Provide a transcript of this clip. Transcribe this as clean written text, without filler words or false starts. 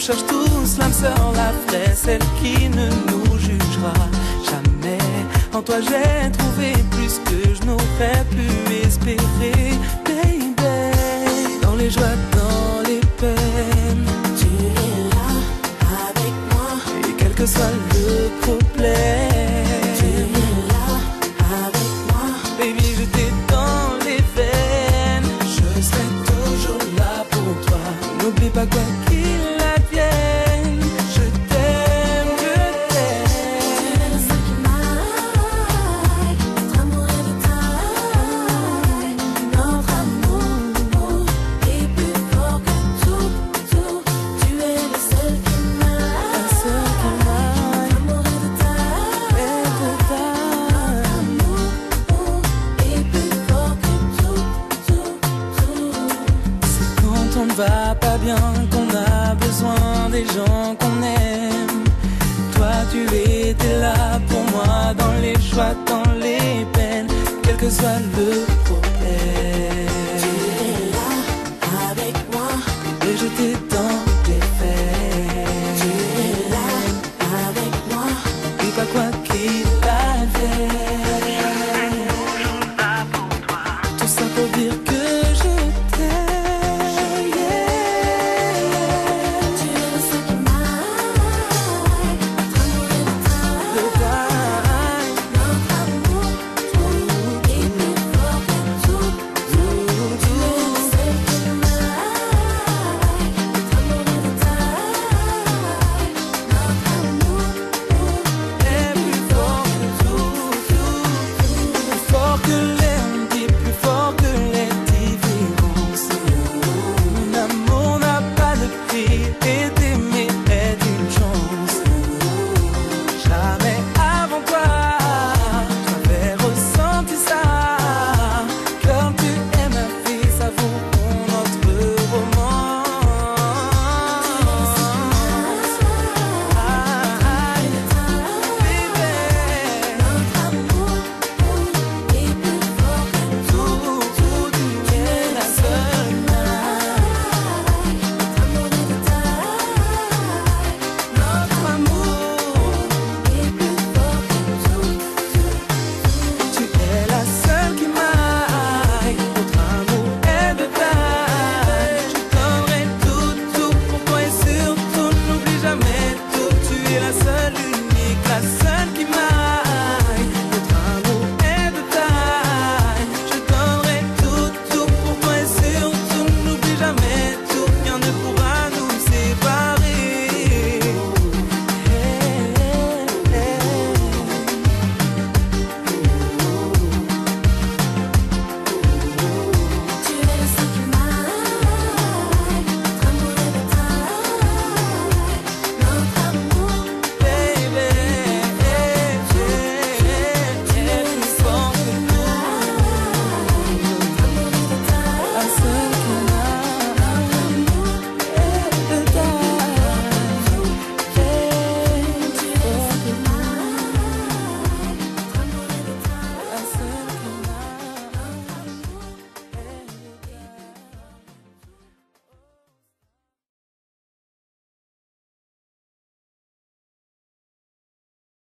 cherche tous l'âme sœur, la vraie, celle qui ne nous jugera jamais. En toi j'ai trouvé plus que je n'aurais pu espérer, baby. Dans les joies, dans les peines, Tu es là avec moi. et quel que soit le problème, Tu es là avec moi. baby, je t'ai dans les veines. Je serai toujours là pour toi. N'oublie pas quoi qu'il advienne. Je t'aime, je Tu t'aime. es le seul qui m'aille. Notre amour est de taille. Notre amour est plus fort que tout, tout. Tu es le seul qui m'aille. La seule qui m'aille. Notre amour est de taille. Et de taille. Amour est plus fort que tout, tout, tout. C'est quand on ne va pas bien qu'on a besoin des gens qu'on aime. Toi tu étais là pour moi dans les joies, dans les peines, quel que soit le problème.